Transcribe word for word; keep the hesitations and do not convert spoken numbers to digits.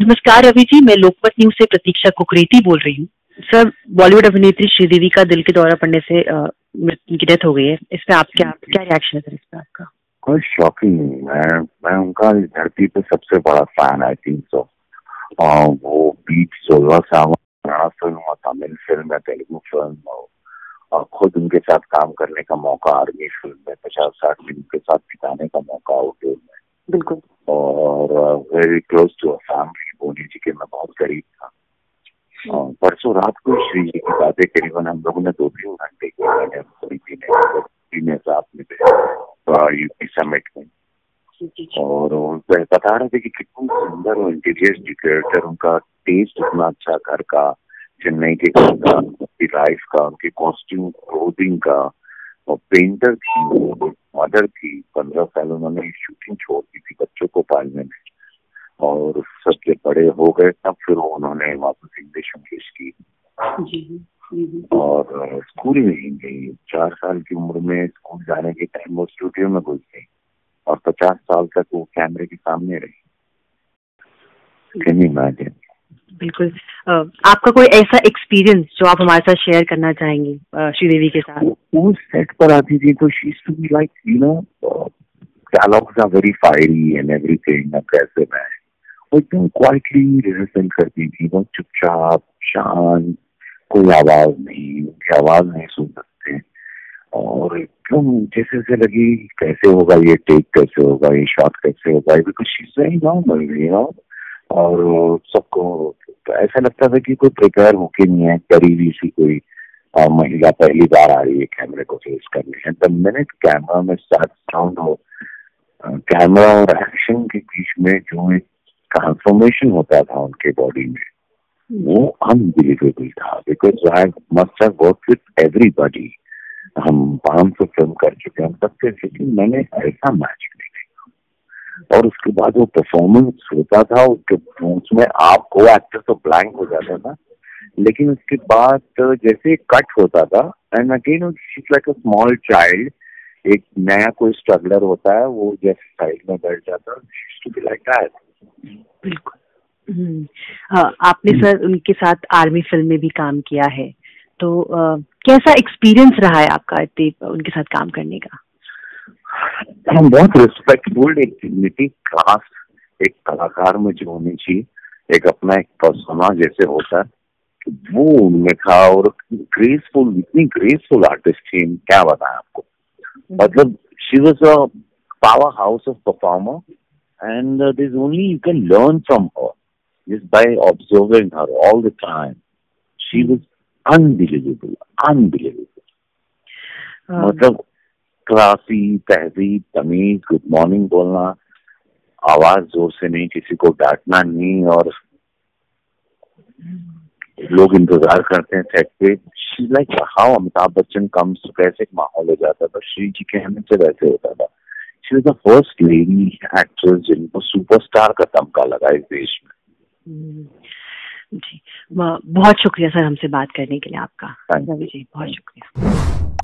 नमस्कार रवि जी, मैं लोकमत न्यूज से प्रतीक्षा कुकरेती बोल रही हूँ। सर, बॉलीवुड अभिनेत्री श्रीदेवी का दिल के दौरा पड़ने से अ, उनकी डेथ हो गई है। इस पे आप क्या क्या रिएक्शन है सर इस पे आपका? कोई शॉकिंग नहीं। मैं मैं उनका इस धरती पे सबसे बड़ा फैन आई थिंक सो। वो बीच सोलह सावन कन्नड़ा फिल्म और तमिल फिल्म या तेलुगु फिल्म और खुद उनके साथ काम करने का मौका, आर्मी फिल्म में पचास साठ दिन उनके साथ बिताने का मौका आउटडोर में, बिल्कुल। और very close to a family. Boney ji के मैं बहुत करीब था। uh, परसों रात को श्री जी की बातें करीबन हम लोगों ने दो तीन घंटे की मैंने पीने साथ में यूपी समिट में, और उनको बता रहे थे कि कितनी सुंदर वो इंटीरियर डेकोरेटर, उनका टेस्ट इतना अच्छा घर का, चेन्नई के घर का, उनकी लाइफ का, उनके कॉस्ट्यूम क्लोथिंग का, और पेंटर थी, मदर थी। पंद्रह साल उन्होंने शूटिंग छोड़ दी थी बच्चों को पालने में, और सब जब बड़े हो गए तब फिर उन्होंने वापस इंग्लिश इंग्लिश की और स्कूल में ही गई। चार साल की उम्र में स्कूल जाने के टाइम वो स्टूडियो में घुस गई और पचास साल तक वो कैमरे के सामने रही। Can you imagine? बिल्कुल। आपका कोई ऐसा एक्सपीरियंस जो आप हमारे साथ शेयर करना चाहेंगे श्रीदेवी के साथ? वो सेट पर आती थी तो she used to be like you know dialogues are very fiery and everything कैसे में वो एकदम क्वाइटली रिहर्सल करती थी, बहुत चुपचाप शांत, कोई आवाज नहीं, उनकी आवाज नहीं सुन सकते, और एकदम जैसे जैसे लगी कैसे होगा ये टेक, कैसे होगा ये शॉट, कैसे होगा, because she is very normal you know. और सबको ऐसा लगता था कि कोई प्रिपेयर होके नहीं है, करीबी सी कोई आ, महिला पहली बार आ रही है कैमरे को फेस करने। एंड द मिनट कैमरा में स्टार्ट साउंड हो, कैमरा और एक्शन के बीच में जो एक ट्रांसफॉर्मेशन होता था उनके बॉडी में, वो अनबिलीवेबल था। Because I must have worked with everybody. हम पांच सौ फिल्म कर चुके हैं सबसे, लेकिन मैंने ऐसा मैच नहीं देखा। और उसके बाद वो परफॉर्मेंस होता था, उसके उसमें आपको एक्टर तो ब्लैंक हो जाता था, लेकिन उसके बाद जैसे कट होता था and again she is like a small child. एक नया कोई स्ट्रगलर होता है, वो जैसे साइड में बैठ जाता है, she used to be like that. बिल्कुल। हम्म। हाँ, आपने सर उनके साथ आर्मी फिल्म में भी काम किया है, तो आ, कैसा एक्सपीरियंस रहा है आपका इतने उनके साथ काम करने का? हम बहुत रिस्पेक्टफुल, एक डिग्निटी क्लास एक कलाकार में जो होनी चाहिए, एक अपना एक पर्सोना जैसे होता है वो उनमें था। और ग्रेसफुल, इतनी ग्रेसफुल आर्टिस्ट थी, क्या बताएं आपको। मतलब she was a power house of performer and uh, there's only you can learn from her just by observing her all the time. She was unbelievable, unbelievable. um, मतलब classy, तहजीब, तमीज, good morning बोलना, आवाज जोर से नहीं, किसी को डांटना नहीं, और लोग इंतजार करते हैं सेट पे। She like how Amitabh Bachchan comes, कैसे एक माहौल हो जाता था, श्री जी के हमें से वैसे होता था। She was the first lady actress जिनको सुपरस्टार का तमगा लगा इस देश में। जी, बहुत शुक्रिया सर हमसे बात करने के लिए आपका। रवि जी, बहुत शुक्रिया।